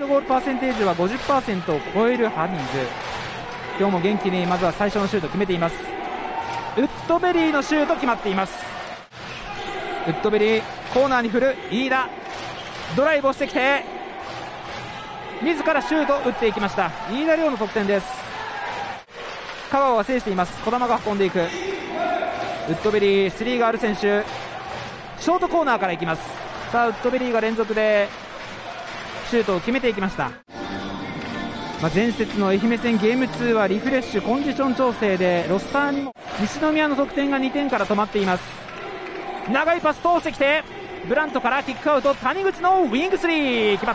ゴールパーセンテージは 50% を超えるハリーズ。今日も元気にまずは最初のシュート決めています。ウッドベリーのシュート決まっています。ウッドベリーコーナーに振る飯田、ドライブをしてきて自らシュートを打っていきました。飯田亮の得点です。香川は制しています。児玉が運んでいく。ウッドベリー3がある選手、ショートコーナーからいきます。さあウッドベリーが連続でシュートを決めていきました。前節の愛媛戦ゲーム2はリフレッシュコンディション調整でロスターにも西宮の得点が2点から止まっています。長いパス通してきてブラントからキックアウト、谷口のウィング3決まった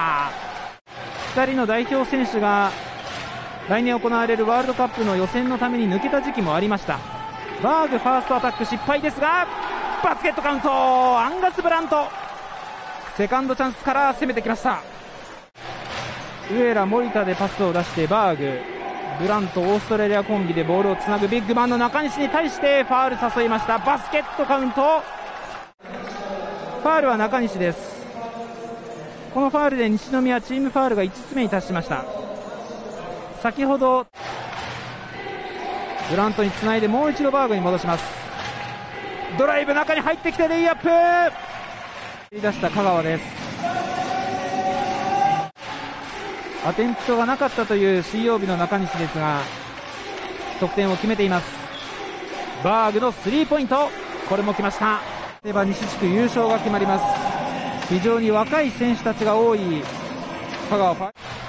。2人の代表選手が来年行われるワールドカップの予選のために抜けた時期もありました。バーグファーストアタック失敗ですがバスケットカウント、アンガス・ブラントセカンドチャンスから攻めてきました。上良森田でパスを出してバーグ、ブラント、オーストラリアコンビでボールをつなぐビッグマンの中西に対してファール誘いました。バスケットカウント、ファールは中西です。このファールで西宮チームファールが5つ目に達しました。先ほどブラントにつないでもう一度バーグに戻します。ドライブ中に入ってきてレイアップ、繰り出した香川です。アテンプトがなかったという水曜日の中西ですが得点を決めています。バーグのスリーポイント、これも来ました。では西地区優勝が決まります。非常に若い選手たちが多い香川。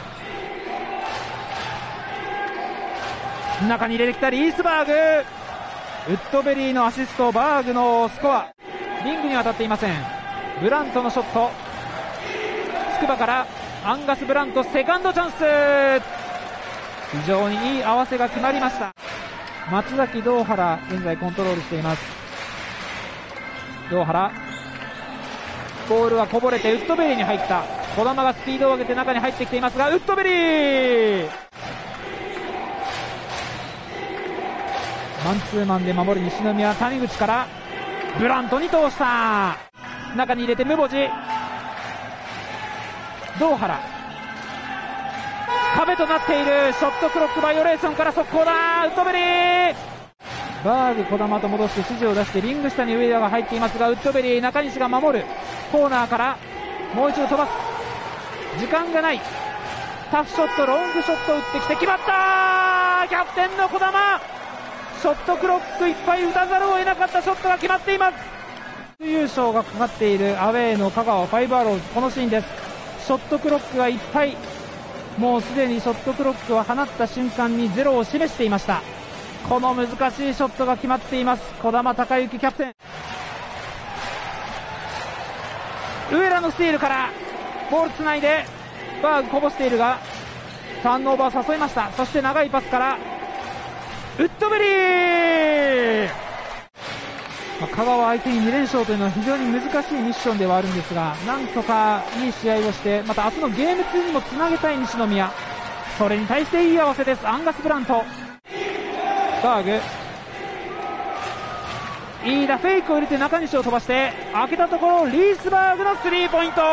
中に入れてきたリースバーグ、ウッドベリーのアシスト、バーグのスコア、リングには当たっていません。ブラントのショット、筑波からアンガス・ブラントセカンドチャンス、非常にいい合わせが決まりました。松崎堂原現在コントロールしています。堂原、ボールはこぼれてウッドベリーに入った。児玉がスピードを上げて中に入ってきていますがウッドベリーマンツーマンで守る西宮、谷口からブラントに通した。中に入れてムボジ、堂原、壁となっているショットクロックバイオレーションから速攻だ。ウッドベリー、バーグ、児玉と戻して指示を出してリング下に上田が入っていますがウッドベリー、中西が守る。コーナーからもう一度飛ばす、時間がない。タフショット、ロングショット打ってきて決まった。キャプテンの児玉、ショットクロックいっぱい打たざるを得なかったショットが決まっています。優勝がかかっているアウェーの香川ファイブアローズ、このシーンです。ショットクロックがいっぱい、もうすでにショットクロックを放った瞬間にゼロを示していました。この難しいショットが決まっています。児玉孝之キャプテン、上田のスティールからボールつないでバーグこぼしているがターンオーバー誘いました。そして長いパスからウッドベリー、香川相手に2連勝というのは非常に難しいミッションではあるんですが、なんとかいい試合をしてまた明日のゲーム2にもつなげたい西宮、それに対していい合わせです。アンガス・ブラント、バーグ、飯田フェイクを入れて中西を飛ばして開けたところリースバーグのスリーポイント。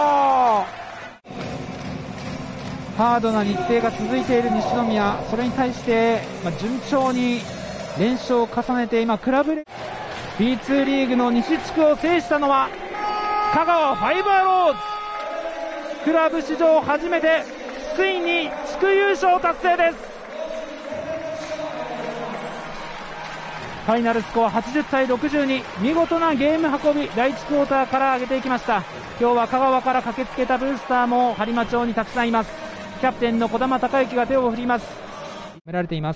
ハードな日程が続いている西宮、それに対して、順調に連勝を重ねて今クラブB2 リーグの西地区を制したのは香川ファイブアローズ、クラブ史上初めてついに地区優勝達成です。ファイナルスコア80対62、見事なゲーム運び、第1クォーターから上げていきました。今日は香川から駆けつけたブースターも播磨町にたくさんいます。キャプテンの児玉孝之が手を振ります。められています。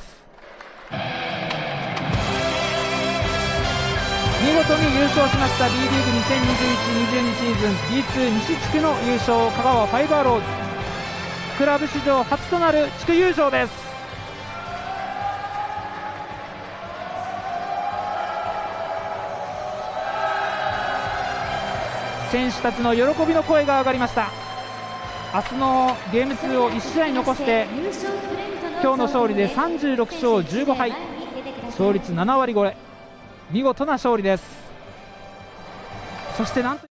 見事に優勝しました B リーグ2021-22シーズン B2 西地区の優勝、香川ファイブアローズ、クラブ史上初となる地区優勝です。選手たちの喜びの声が上がりました。明日のゲーム2を1試合残して今日の勝利で36勝15敗、勝率7割超え、見事な勝利です。そしてなんと